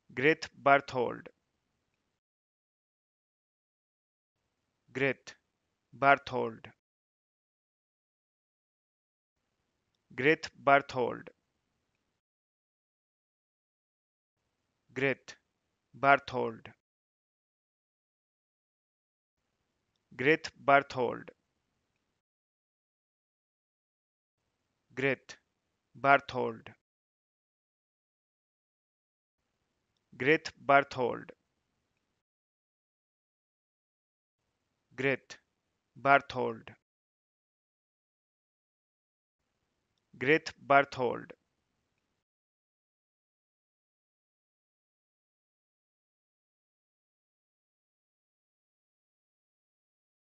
Grith Berthold, Grith Berthold, Grith Berthold, Grith Berthold, Grith Berthold, Grith Berthold, Grith Berthold, Grith Berthold, Grith Berthold,